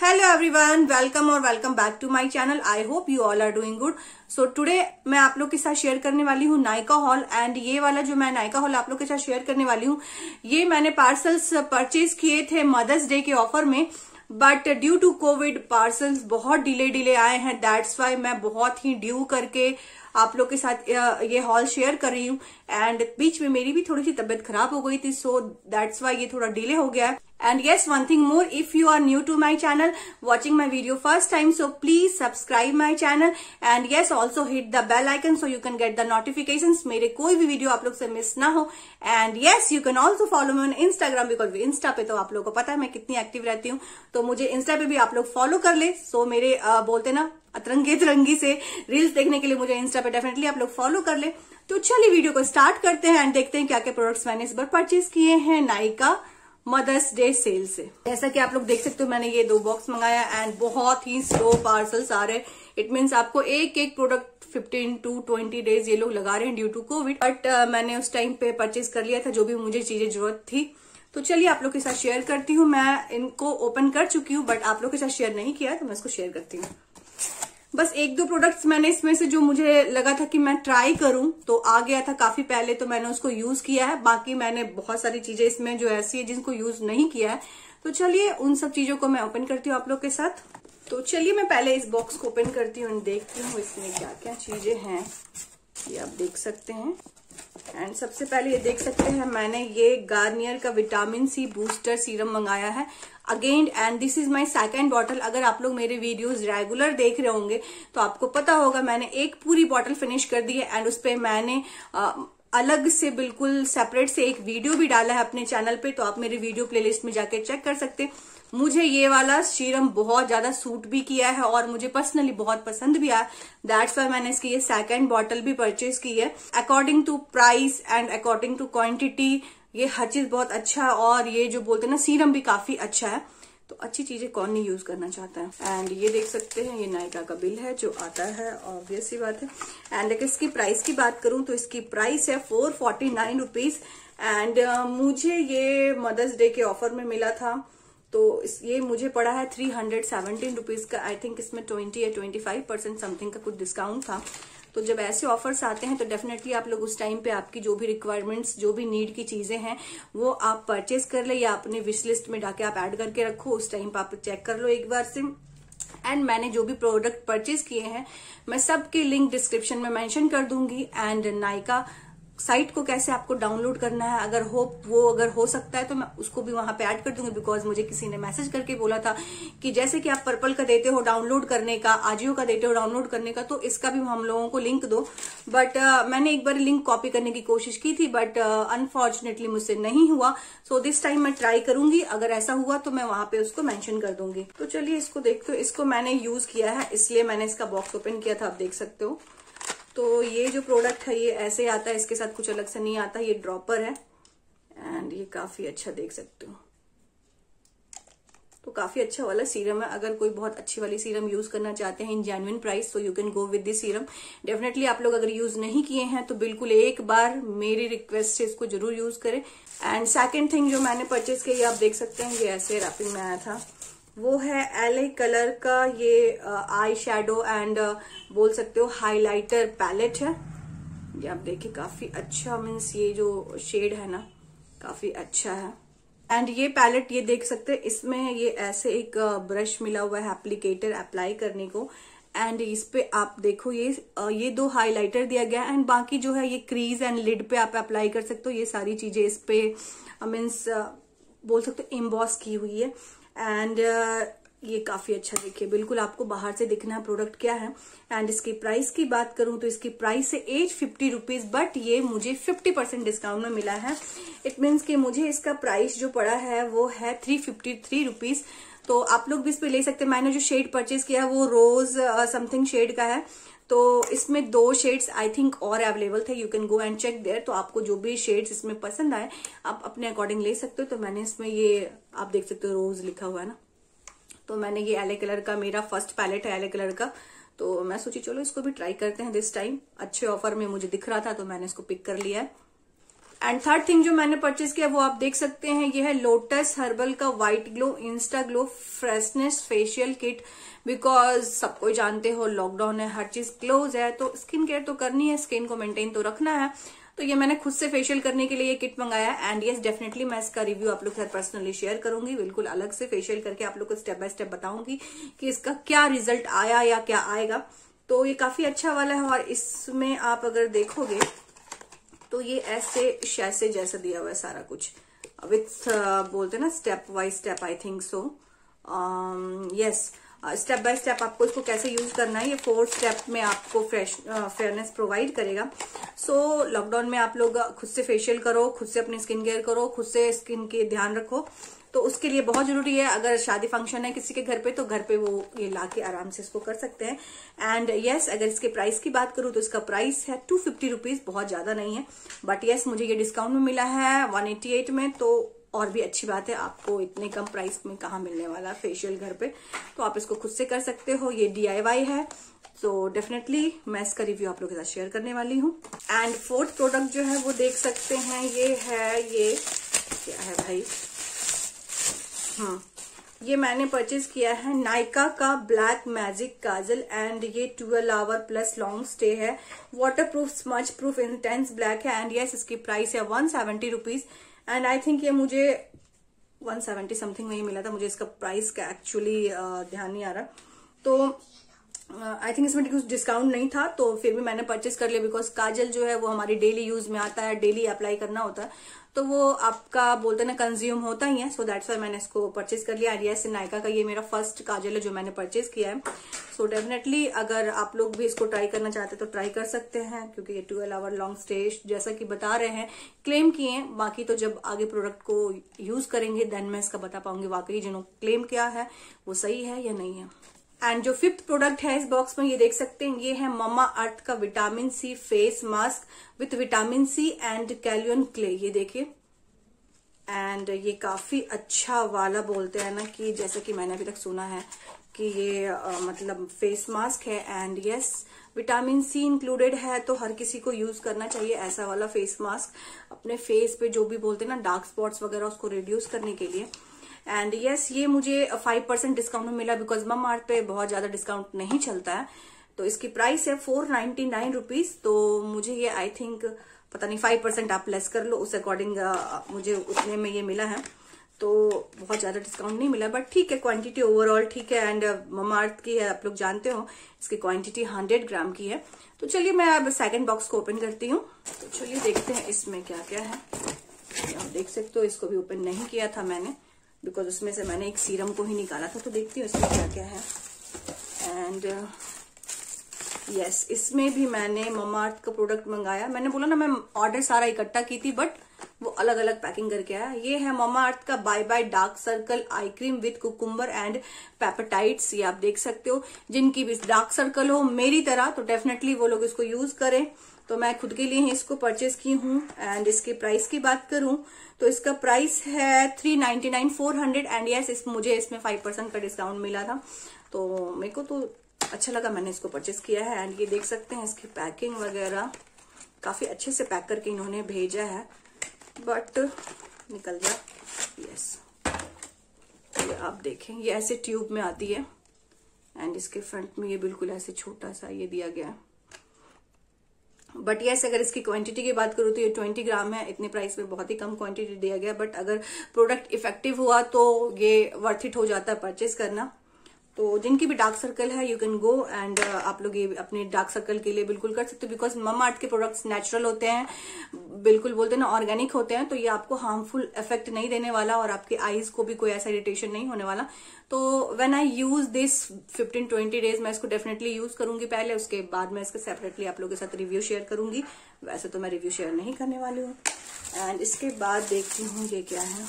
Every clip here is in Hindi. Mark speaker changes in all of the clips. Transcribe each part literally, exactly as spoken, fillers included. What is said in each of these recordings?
Speaker 1: हेलो एवरीवन, वेलकम और welcome back to my channel. I hope you all are doing good. So today मैं आप लोग के साथ शेयर करने वाली हूँ नायका हॉल। एंड ये वाला जो मैं नायका हॉल आप लोग के साथ शेयर करने वाली हूँ, ये मैंने पार्सल्स परचेज किए थे मदर्स डे के ऑफर में, but due to covid parcels बहुत डिले डिले आए हैं। दैट्स वाई मैं बहुत ही ड्यू करके आप लोग के साथ ये हॉल शेयर कर रही हूँ। एंड बीच में मेरी भी थोड़ी सी तबीयत खराब हो गई थी, सो दैट्स वाई ये थोड़ा डिले हो गया। And yes, one thing more, if you are new to my channel, watching my video first time, so please subscribe my channel and yes, also hit the bell icon so you can get the notifications. मेरे कोई भी वीडियो आप लोग से मिस ना हो। And yes, you can also follow me on Instagram because insta पे तो आप लोगों को पता है मैं कितनी एक्टिव रहती हूँ, तो मुझे इंस्टा पे भी आप लोग फॉलो कर ले। सो so, मेरे uh, बोलते ना अतरंगी तिरंगी से रील्स देखने के लिए मुझे इंस्टा पे डेफिनेटली आप लोग फॉलो कर ले। तो चलिए वीडियो को स्टार्ट करते हैं एंड देखते हैं क्या क्या प्रोडक्ट्स मैंने इस बार परचेज किए हैं नायका मदर्स डे सेल से। जैसा कि आप लोग देख सकते हो, मैंने ये दो बॉक्स मंगाया एंड बहुत ही स्लो पार्सल्स आ रहे हैं। इट मीन्स आपको एक एक product fifteen to twenty days ये लोग लगा रहे हैं ड्यू टू कोविड, बट मैंने उस टाइम पे परचेज कर लिया था जो भी मुझे चीजें जरूरत थी। तो चलिए आप लोग के साथ शेयर करती हूँ। मैं इनको ओपन कर चुकी हूँ बट आप लोग के साथ शेयर नहीं किया, तो मैं इसको शेयर करती हूँ। बस एक दो प्रोडक्ट्स मैंने इसमें से जो मुझे लगा था कि मैं ट्राई करूं तो आ गया था काफी पहले, तो मैंने उसको यूज किया है। बाकी मैंने बहुत सारी चीजें इसमें जो ऐसी है जिनको यूज नहीं किया है, तो चलिए उन सब चीजों को मैं ओपन करती हूँ आप लोग के साथ। तो चलिए मैं पहले इस बॉक्स को ओपन करती हूँ, देखती हूँ इसमें क्या क्या चीजें हैं, ये आप देख सकते हैं। एंड सबसे पहले ये देख सकते हैं मैंने ये गार्नियर का विटामिन सी बूस्टर सीरम मंगाया है again, and this is my second bottle. अगर आप लोग मेरे वीडियोस रेगुलर देख रहे होंगे तो आपको पता होगा मैंने एक पूरी बॉटल फिनिश कर दी है एंड उस पे मैंने आ, अलग से बिल्कुल सेपरेट से एक वीडियो भी डाला है अपने चैनल पे, तो आप मेरे वीडियो प्लेलिस्ट में जाके चेक कर सकते हैं। मुझे ये वाला सीरम बहुत ज्यादा सूट भी किया है और मुझे पर्सनली बहुत पसंद भी आया। दैट्स वाई मैंने इसकी ये सेकंड बॉटल भी परचेज की है। According to price and according to quantity ये हर चीज बहुत अच्छा है, और ये जो बोलते हैं ना सीरम भी काफी अच्छा है। तो अच्छी चीजें कौन नहीं यूज करना चाहता है। एंड ये देख सकते हैं ये नायका का बिल है जो आता है, ऑब्वियस सी बात है। एंड अगर इसकी प्राइस की बात करूं तो इसकी प्राइस है four forty nine rupees. And मुझे ये मदर्स डे के ऑफर में मिला था, तो इस ये मुझे पड़ा है थ्री हंड्रेड सेवनटीन रुपीज का। आई थिंक इसमें ट्वेंटी या ट्वेंटी फाइव परसेंट समथिंग का कुछ डिस्काउंट था। तो जब ऐसे ऑफर्स आते हैं तो डेफिनेटली आप लोग उस टाइम पे आपकी जो भी रिक्वायरमेंट्स जो भी नीड की चीजें हैं वो आप परचेज कर ले या अपने विश लिस्ट में जाके आप ऐड करके रखो। उस टाइम पे आप चेक कर लो एक बार से। एंड मैंने जो भी प्रोडक्ट परचेज किए हैं मैं सबके लिंक डिस्क्रिप्शन में मेंशन कर दूंगी। एंड नायका साइट को कैसे आपको डाउनलोड करना है, अगर हो वो अगर हो सकता है तो मैं उसको भी वहां पे ऐड कर दूंगी, बिकॉज मुझे किसी ने मैसेज करके बोला था कि जैसे कि आप पर्पल का देते हो डाउनलोड करने का, आजियो का देते हो डाउनलोड करने का, तो इसका भी हम लोगों को लिंक दो। बट uh, मैंने एक बार लिंक कॉपी करने की कोशिश की थी बट अनफॉर्चुनेटली uh, मुझसे नहीं हुआ। सो दिस टाइम मैं ट्राई करूंगी, अगर ऐसा हुआ तो मैं वहां पे उसको मेंशन कर दूंगी। तो चलिए इसको देखते हो। इसको मैंने यूज किया है इसलिए मैंने इसका बॉक्स ओपन किया था, आप देख सकते हो। तो ये जो प्रोडक्ट है ये ऐसे आता है, इसके साथ कुछ अलग से नहीं आता। ये ड्रॉपर है एंड ये काफी अच्छा देख सकते हो। तो काफी अच्छा वाला सीरम है। अगर कोई बहुत अच्छी वाली सीरम यूज करना चाहते हैं इन जेन्युइन प्राइस तो you can go with this serum. Definitely आप लोग अगर यूज नहीं किए हैं तो बिल्कुल एक बार मेरी रिक्वेस्ट से इसको जरूर यूज करें। एंड सेकेंड थिंग जो मैंने परचेज की आप देख सकते हैं, ये ऐसे रैपिंग में आया था, वो है एले कलर का ये आई शेडो एंड बोल सकते हो हाइलाइटर पैलेट है। ये आप देखिए काफी अच्छा, मीन्स ये जो शेड है ना काफी अच्छा है। एंड ये पैलेट ये देख सकते हैं, इसमें ये ऐसे एक ब्रश मिला हुआ है एप्लीकेटर अप्लाई करने को। एंड इस पे आप देखो ये ये दो हाइलाइटर दिया गया एंड बाकी जो है ये क्रीज एंड लिड पे आप अप्लाई कर सकते हो। ये सारी चीजें इस पे मीन्स बोल सकते हो एम्बॉस की हुई है। एंड uh, ये काफी अच्छा देखिए, बिल्कुल आपको बाहर से दिखना है प्रोडक्ट क्या है। एंड इसकी प्राइस की बात करूं तो इसकी प्राइस है एट फिफ्टी रुपीज, बट ये मुझे फिफ्टी परसेंट डिस्काउंट में मिला है। इट मीन्स कि मुझे इसका प्राइस जो पड़ा है वो है थ्री फिफ्टी थ्री रुपीज। तो आप लोग भी इस पे ले सकते हैं। मैंने जो शेड परचेज किया है वो रोज समथिंग शेड का है, तो इसमें दो शेड्स आई थिंक और अवेलेबल थे। You can go and check there. तो आपको जो भी शेड्स इसमें पसंद आए आप अपने अकॉर्डिंग ले सकते हो। तो मैंने इसमें ये आप देख सकते हो रोज लिखा हुआ है ना, तो मैंने ये एले कलर का मेरा फर्स्ट पैलेट है एले कलर का, तो मैं सोची चलो इसको भी ट्राई करते हैं दिस टाइम। अच्छे ऑफर में मुझे दिख रहा था तो मैंने इसको पिक कर लिया है। एंड थर्ड थिंग जो मैंने परचेज किया वो आप देख सकते हैं, ये है लोटस हर्बल का white glow insta glow freshness facial kit. Because सबको जानते हो लॉकडाउन है, हर चीज क्लोज है, तो स्किन केयर तो करनी है, स्किन को मेंटेन तो रखना है। तो ये मैंने खुद से फेशियल करने के लिए ये किट मंगाया है। एंड यस डेफिनेटली मैं इसका रिव्यू आप लोग के साथ पर्सनली शेयर करूंगी, बिल्कुल अलग से फेशियल करके आप लोग को स्टेप बाय स्टेप बताऊंगी कि इसका क्या रिजल्ट आया या क्या आएगा। तो ये काफी अच्छा वाला है, और इसमें आप अगर देखोगे तो ये ऐसे शैसे जैसा दिया हुआ है सारा कुछ विथ uh, बोलते हैं ना step by step, I think so. Yes, step by step आपको इसको कैसे यूज करना है, ये फोर स्टेप में आपको फ्रेश फेयरनेस प्रोवाइड करेगा। सो so, लॉकडाउन में आप लोग खुद से फेशियल करो, खुद से अपनी स्किन केयर करो, खुद से स्किन के ध्यान रखो, तो उसके लिए बहुत जरूरी है। अगर शादी फंक्शन है किसी के घर पे तो घर पे वो ये लाके आराम से इसको कर सकते हैं। एंड यस yes, अगर इसके प्राइस की बात करूं तो इसका प्राइस है टू फिफ्टी रुपीज, बहुत ज्यादा नहीं है, बट यस yes, मुझे ये डिस्काउंट में मिला है वन एटी एट में, तो और भी अच्छी बात है। आपको इतने कम प्राइस में कहाँ मिलने वाला फेशियल घर पे, तो आप इसको खुद से कर सकते हो। ये डी आई वाई है, तो डेफिनेटली मैं इसका रिव्यू आप लोगों के साथ शेयर करने वाली हूँ। एंड फोर्थ प्रोडक्ट जो है वो देख सकते हैं, ये है, ये क्या है भाई, हाँ ये मैंने परचेज किया है नायका का ब्लैक मैजिक काजल। एंड ये twelve hour plus long stay है, water proof smudge proof intense black है। एंड यस इसकी प्राइस है one seventy rupees. And I think ये मुझे वन सेवेंटी समथिंग में ही मिला था, मुझे इसका प्राइस का एक्चुअली ध्यान नहीं आ रहा। तो आई uh, थिंक इसमें कुछ डिस्काउंट नहीं था, तो फिर भी मैंने परचेज कर लिया। बिकॉज काजल जो है वो हमारी डेली यूज में आता है, डेली अप्लाई करना होता है, तो वो आपका बोलते ना कंज्यूम होता ही है। सो दैट्स वाई मैंने इसको परचेज कर लिया। यस नायका का ये मेरा फर्स्ट काजल है जो मैंने परचेज किया है। सो so डेफिनेटली अगर आप लोग भी इसको ट्राई करना चाहते हैं तो ट्राई कर सकते हैं, क्योंकि ये ट्वेल्व आवर लॉन्ग स्टे जैसा कि बता रहे हैं, क्लेम किए हैं। बाकी तो जब आगे प्रोडक्ट को यूज करेंगे देन मैं इसका बता पाऊंगी वाकई जिन्होंने क्लेम किया है वो सही है या नहीं है। एंड जो फिफ्थ प्रोडक्ट है इस बॉक्स में, ये देख सकते हैं, ये है ममा अर्थ का vitamin C face mask with vitamin C and calcium clay. ये देखिए, एंड ये काफी अच्छा वाला बोलते हैं ना, कि जैसे कि मैंने अभी तक सुना है कि ये आ, मतलब फेस मास्क है। And yes vitamin C included है, तो हर किसी को यूज करना चाहिए ऐसा वाला फेस मास्क अपने फेस पे, जो भी बोलते हैं ना डार्क स्पॉट्स वगैरह, उसको रिड्यूस करने के लिए। एंड यस yes, ये मुझे फाइव परसेंट डिस्काउंट में मिला, बिकॉज ममा अर्थ पे बहुत ज्यादा डिस्काउंट नहीं चलता है। तो इसकी प्राइस है फोर नाइन्टी नाइन रुपीज। तो मुझे ये आई थिंक पता नहीं फाइव परसेंट आप लेस कर लो, उस अकॉर्डिंग मुझे उतने में ये मिला है। तो बहुत ज्यादा डिस्काउंट नहीं मिला, बट ठीक है, क्वांटिटी ओवरऑल ठीक है। एंड ममा अर्थ की है, आप लोग जानते हो, इसकी क्वांटिटी हंड्रेड ग्राम की है। तो चलिए मैं अब सेकंड बॉक्स को ओपन करती हूँ। तो चलिए देखते हैं इसमें क्या क्या है। आप देख सकते हो, इसको भी ओपन नहीं किया था मैंने, बिकॉज उसमें से मैंने एक सीरम को ही निकाला था। तो देखती हूँ इसमें क्या क्या है। एंड यस yes, इसमें भी मैंने ममा अर्थ का प्रोडक्ट मंगाया। मैंने बोला ना मैं ऑर्डर सारा इकट्ठा की थी, बट वो अलग अलग पैकिंग करके आया। ये है ममा अर्थ का bye bye dark circle eye cream with cucumber and peptides. ये आप देख सकते हो, जिनकी भी डार्क सर्कल हो मेरी तरह, तो डेफिनेटली वो लोग इसको यूज करें। तो मैं खुद के लिए ही इसको परचेज की हूँ। एंड इसके प्राइस की बात करूं तो इसका प्राइस है three ninety nine four hundred. And yes इस मुझे इसमें फाइव परसेंट का डिस्काउंट मिला था, तो मेरे को तो अच्छा लगा, मैंने इसको परचेज किया है। एंड ये देख सकते हैं, इसकी पैकिंग वगैरह काफी अच्छे से पैक करके इन्होंने भेजा है, बट निकल गया। यस ये आप देखें, ये ऐसे ट्यूब में आती है। एंड इसके फ्रंट में ये बिल्कुल ऐसे छोटा सा ये दिया गया है। बट यस अगर इसकी क्वांटिटी की बात करूँ तो ये ट्वेंटी ग्राम है। इतने प्राइस में बहुत ही कम क्वांटिटी दिया गया, बट अगर प्रोडक्ट इफेक्टिव हुआ तो ये वर्थ इट हो जाता है परचेज करना। तो जिनकी भी डार्क सर्कल है, यू कैन गो एंड आप लोग ये अपने डार्क सर्कल के लिए बिल्कुल कर सकते हो, बिकॉज ममा अर्थ के प्रोडक्ट्स नेचुरल होते हैं, बिल्कुल बोलते हैं ना ऑर्गेनिक होते हैं। तो ये आपको हार्मफुल इफेक्ट नहीं देने वाला, और आपके आईज को भी कोई ऐसा इरिटेशन नहीं होने वाला। तो when I use this fifteen twenty days मैं इसको डेफिनेटली यूज करूंगी पहले, उसके बाद मैं इसका सेपरेटली आप लोगों के साथ रिव्यू शेयर करूंगी। वैसे तो मैं रिव्यू शेयर नहीं करने वाली हूँ। एंड इसके बाद देखती हूँ ये क्या है।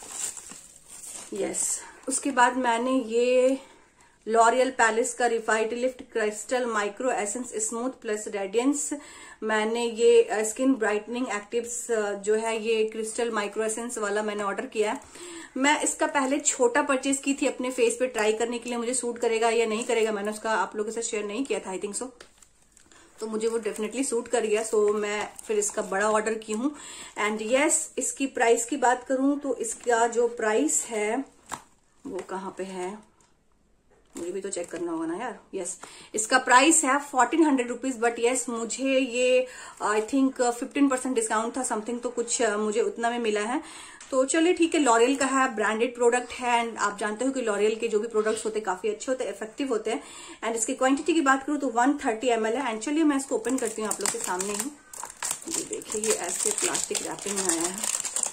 Speaker 1: Yes yes. उसके बाद मैंने ये लॉरियल पैलेस का revitalift crystal micro essence smooth plus radiance, मैंने ये स्किन ब्राइटनिंग एक्टिव्स जो है ये क्रिस्टल माइक्रो एसेंस वाला मैंने ऑर्डर किया है। मैं इसका पहले छोटा परचेज की थी अपने फेस पे ट्राई करने के लिए, मुझे सूट करेगा या नहीं करेगा, मैंने उसका आप लोगों के साथ शेयर नहीं किया था आई थिंक सो। तो मुझे वो डेफिनेटली सूट कर गया। सो मैं फिर इसका बड़ा ऑर्डर की हूँ। एंड यस, इसकी प्राइस की बात करूं तो इसका जो प्राइस है वो कहाँ पे है, मुझे भी तो चेक करना होगा ना यार। यस, इसका प्राइस है fourteen hundred rupees. But yes, मुझे ये I think fifteen percent discount था समथिंग, तो कुछ uh, मुझे उतना में मिला है। तो चलिए ठीक है, लॉरियल का है, ब्रांडेड प्रोडक्ट है। एंड आप जानते हो कि लॉरियल के जो भी प्रोडक्ट्स होते हैं काफी अच्छे होते हैं, इफेक्टिव होते हैं। एंड इसकी क्वांटिटी की बात करूँ तो वन थर्टी एम एल है। एंड चलिए मैं इसको ओपन करती हूँ आप लोग के सामने ही। ये देखिए, ये ऐसे प्लास्टिक रैपिंग में आया है।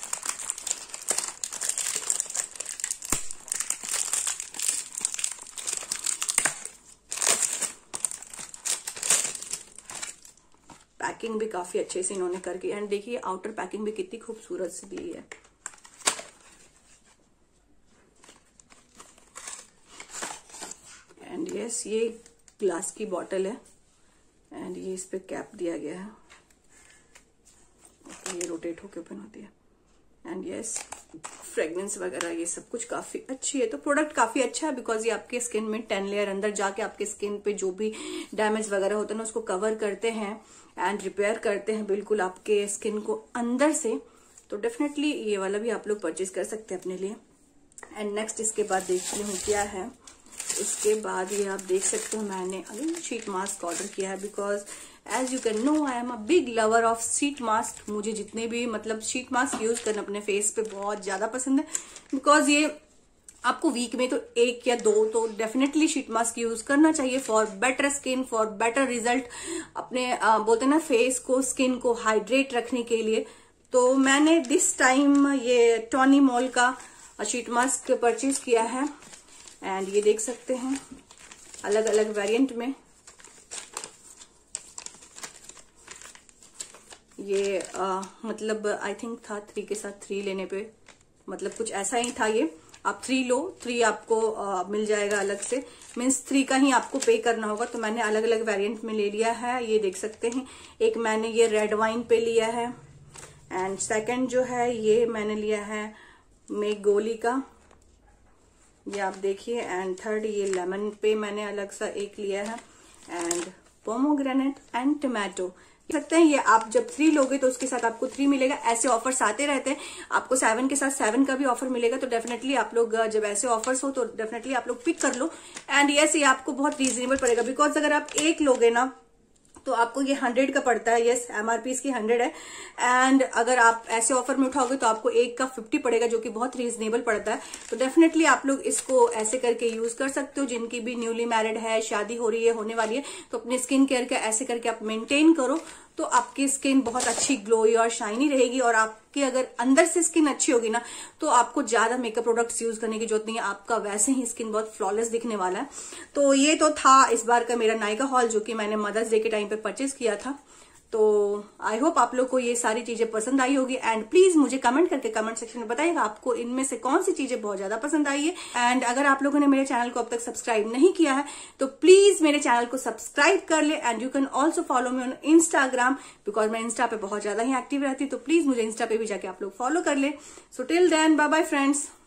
Speaker 1: पैकिंग भी काफी अच्छे से इन्होंने करके, एंड देखिए आउटर पैकिंग भी कितनी खूबसूरत से दी है। एंड यस, ये ग्लास की बॉटल है एंड ये इस पे कैप दिया गया है। okay, ये रोटेट होके ओपन होती है। एंड यस, फ्रेग्रेंस वगैरह ये सब कुछ काफी अच्छी है। तो प्रोडक्ट काफी अच्छा है बिकॉज ये आपके स्किन में टेन लेयर अंदर जाके आपके स्किन पे जो भी डैमेज वगैरह होता है ना उसको कवर करते हैं एंड रिपेयर करते हैं बिल्कुल आपके स्किन को अंदर से। तो डेफिनेटली ये वाला भी आप लोग परचेज कर सकते हैं अपने लिए। एंड नेक्स्ट इसके बाद देखती हूँ क्या है। इसके बाद ये आप देख सकते हो मैंने अगेन शीट मास्क ऑर्डर किया है because as you can know I am a big lover of sheet mask. मुझे जितने भी मतलब शीट मास्क यूज करना अपने फेस पे बहुत ज्यादा पसंद है बिकॉज ये आपको वीक में तो एक या दो तो डेफिनेटली शीट मास्क यूज करना चाहिए for better skin, for better result, अपने आ, बोलते हैं ना फेस को, स्किन को हाइड्रेट रखने के लिए। तो मैंने दिस टाइम ये टॉनी मॉल का शीट मास्क परचेज किया है। एंड ये देख सकते हैं अलग अलग वेरिएंट में। ये आ, मतलब आई थिंक था थ्री के साथ थ्री लेने पे, मतलब कुछ ऐसा ही था। ये आप थ्री लो, थ्री आपको आ, मिल जाएगा अलग से, मीन्स थ्री का ही आपको पे करना होगा। तो मैंने अलग अलग वेरिएंट में ले लिया है। ये देख सकते हैं, एक मैंने ये रेड वाइन पे लिया है एंड सेकंड जो है ये मैंने लिया है मेगोली का, ये आप देखिए। एंड थर्ड ये लेमन पे मैंने अलग सा एक लिया है एंड पोमोग्रेनेट एंड टोमेटो सकते हैं। ये आप जब थ्री लोगे तो उसके साथ आपको थ्री मिलेगा। ऐसे ऑफर्स आते रहते हैं, आपको सेवन के साथ सेवन का भी ऑफर मिलेगा। तो डेफिनेटली आप लोग जब ऐसे ऑफर्स हो तो डेफिनेटली आप लोग पिक कर लो। एंड यस, ये आपको बहुत रीजनेबल पड़ेगा बिकॉज अगर आप एक लोगे ना तो आपको ये हंड्रेड का पड़ता है। यस, एमआरपी इसकी हंड्रेड है एंड अगर आप ऐसे ऑफर में उठाओगे तो आपको एक का फिफ्टी पड़ेगा जो कि बहुत रीजनेबल पड़ता है। तो डेफिनेटली आप लोग इसको ऐसे करके यूज कर सकते हो। जिनकी भी न्यूली मैरिड है, शादी हो रही है, होने वाली है, तो अपने स्किन केयर का ऐसे करके आप मेंटेन करो तो आपकी स्किन बहुत अच्छी ग्लोई और शाइनी रहेगी। और आपकी अगर अंदर से स्किन अच्छी होगी ना तो आपको ज्यादा मेकअप प्रोडक्ट्स यूज करने की जरूरत नहीं है, आपका वैसे ही स्किन बहुत फ्लॉलेस दिखने वाला है। तो ये तो था इस बार का मेरा नायका हॉल जो कि मैंने मदर्स डे के टाइम पे परचेज किया था। तो आई होप आप लोग को ये सारी चीजें पसंद आई होगी। एंड प्लीज मुझे कमेंट करके कमेंट सेक्शन में बताइएगा आपको इनमें से कौन सी चीजें बहुत ज्यादा पसंद आई है। एंड अगर आप लोगों ने मेरे चैनल को अब तक सब्सक्राइब नहीं किया है तो प्लीज मेरे चैनल को सब्सक्राइब कर ले। And you can also follow me on Instagram because मैं इंस्टा पे बहुत ज्यादा ही एक्टिव रहती हूँ। तो प्लीज मुझे इंस्टा पे भी जाके आप लोग फॉलो कर ले। So till then bye bye friends.